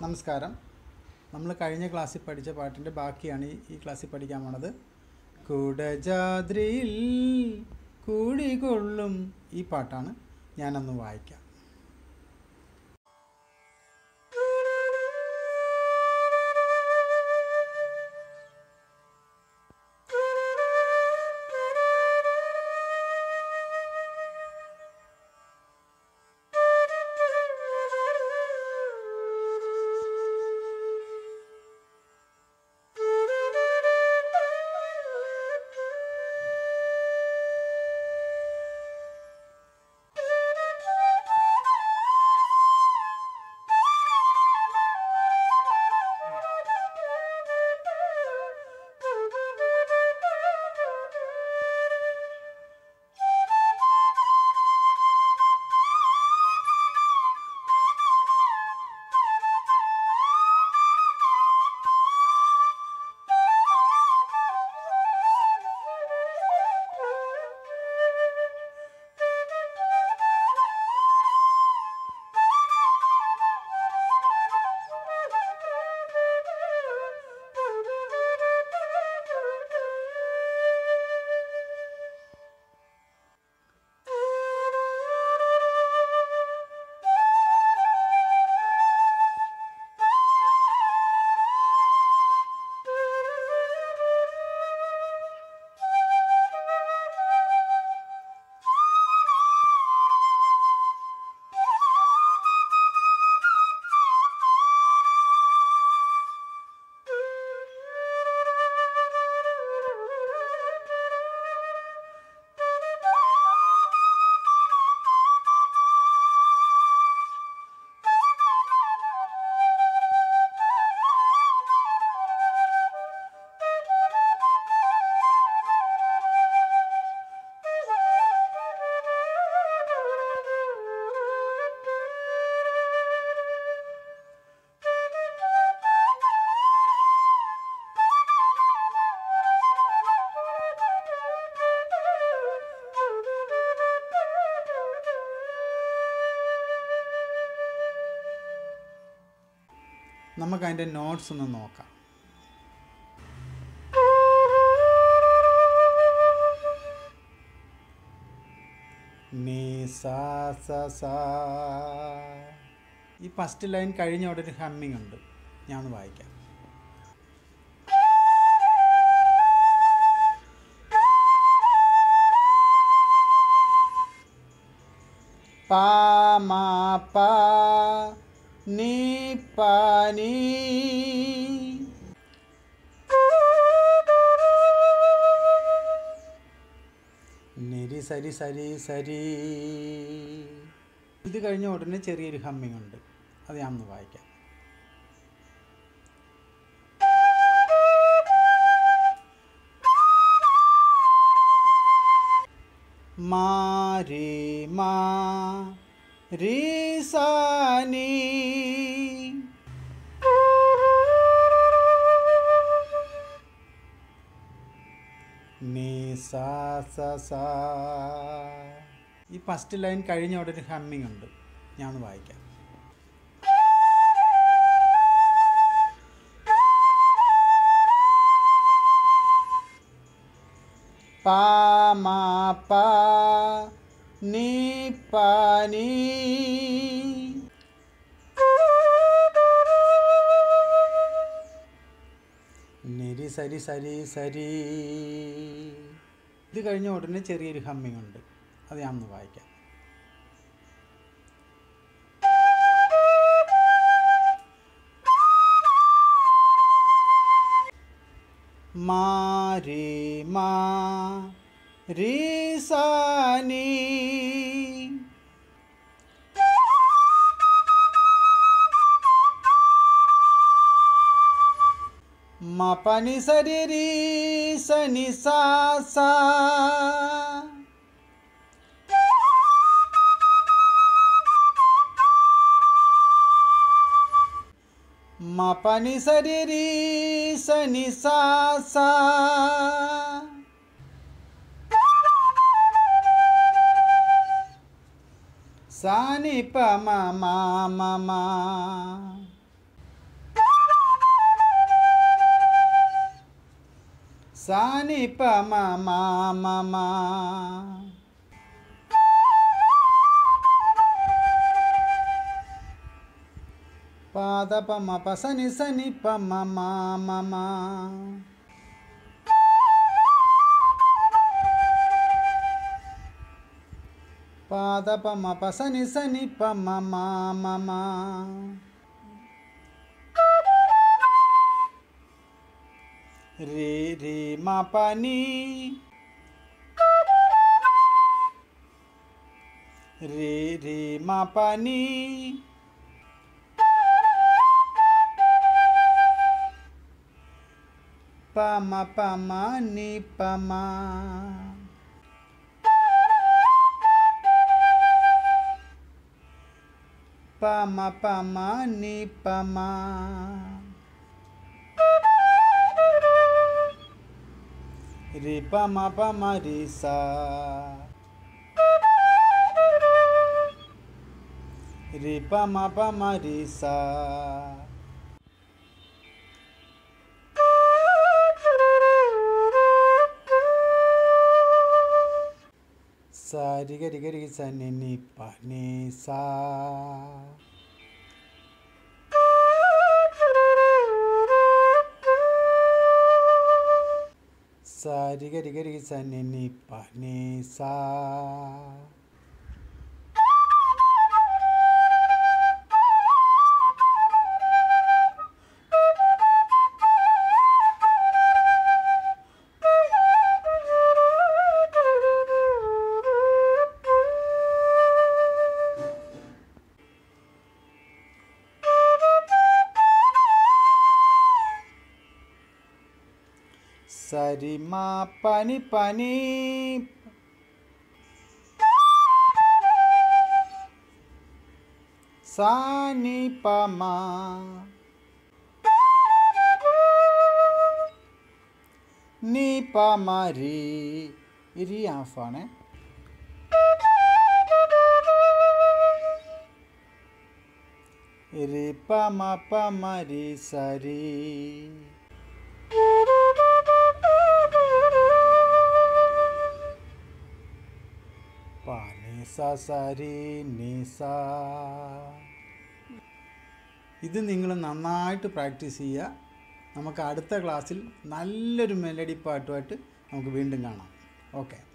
നമസ്കാരം. നമ്മൾ കഴിഞ്ഞ ക്ലാസ്സിൽ പഠിച്ച പാട്ടിൻ്റെ ബാക്കിയാണ് ഈ ക്ലാസ്സിൽ പഠിക്കാൻ പോണത്. കുടജാദ്രിയിൽ കുടികൊള്ളും ഈ പാട്ടാണ്. ഞാനൊന്ന് വായിക്കാം. നമുക്ക് അതിൻ്റെ നോട്ട്സ് ഒന്ന് നോക്കാം. നീ സാ സ സാ. ഈ ഫസ്റ്റ് ലൈൻ കഴിഞ്ഞ അവിടെ ഒരു ഹമ്മിങ് ഉണ്ട്. ഞാൻ ഒന്ന് വായിക്കാം. പാ മാ പാ നീ പാനി. നിരി സരി സരി സരി. ഇത് കഴിഞ്ഞ ഉടനെ ചെറിയൊരു ഹമ്മിങ് ഉണ്ട്. അത് ഞാൻ ഒന്ന് വായിക്കാം. മാ രി മാ രി സാ നീ. നീ സാ സ സാ. ഈ ഫസ്റ്റ് ലൈൻ കഴിഞ്ഞ അവിടെ ഒരു ഹമ്മിങ് ഉണ്ട്. ഞാൻ ഒന്ന് വായിക്കാം. പാ മാ പാ നീ പാനി. നിരി സരി സരി സരി. ഇത് കഴിഞ്ഞ ഉടനെ ചെറിയൊരു ഹമ്മിങ് ഉണ്ട്. അത് ഞാൻ ഒന്ന് വായിക്കാം. മാ രി മാ രി സാ നീ. ma pa ni sa re ri sa ni sa sa. ma pa ni sa re ri sa ni sa sa. sa ni pa ma ma ma ma. sa ni pa ma ma ma ma pa da pa ma pa sa ni pa ma ma ma ma pa da pa ma pa sa ni pa ma ma ma ma re re ma pa ni re re ma pa ni pa ma ni pa ma pa ma ni pa ma re pa ma re sa re pa ma re sa sa ri ga ri sa ni pa ni sa sa ri ga sa ni pa ni sa sa ri ma pa ni sa ni pa ma ni pa ma ri രി ഹാഫാണ് രി പ മ രി സ രി പ നി സ സ രി നി സ. ഇത് നിങ്ങൾ നന്നായിട്ട് പ്രാക്ടീസ് ചെയ്യുക. നമുക്ക് അടുത്ത ക്ലാസ്സിൽ നല്ലൊരു മെലഡി പാട്ടുമായിട്ട് നമുക്ക് വീണ്ടും കാണാം. ഓക്കെ.